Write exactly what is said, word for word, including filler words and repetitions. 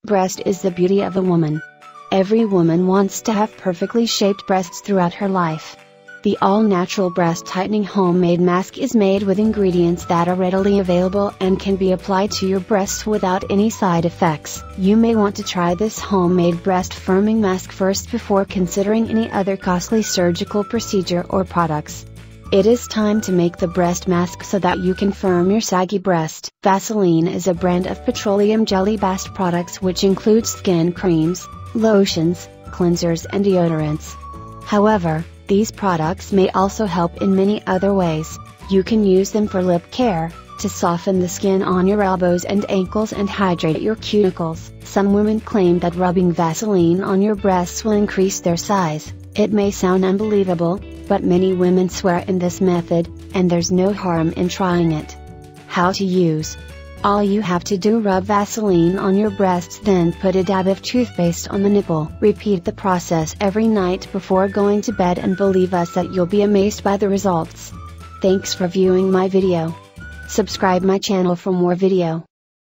Breast is the beauty of a woman. Every woman wants to have perfectly shaped breasts throughout her life. The all-natural breast tightening homemade mask is made with ingredients that are readily available and can be applied to your breasts without any side effects. You may want to try this homemade breast firming mask first before considering any other costly surgical procedure or products. It is time to make the breast mask so that you can firm your saggy breast. Vaseline is a brand of petroleum jelly-based products which includes skin creams, lotions, cleansers and deodorants. However, these products may also help in many other ways. You can use them for lip care, to soften the skin on your elbows and ankles and hydrate your cuticles. Some women claim that rubbing Vaseline on your breasts will increase their size. It may sound unbelievable, but many women swear in this method, and there's no harm in trying it. How to use. All you have to do, rub Vaseline on your breasts, then put a dab of toothpaste on the nipple. Repeat the process every night before going to bed and believe us that you'll be amazed by the results. Thanks for viewing my video. Subscribe my channel for more video.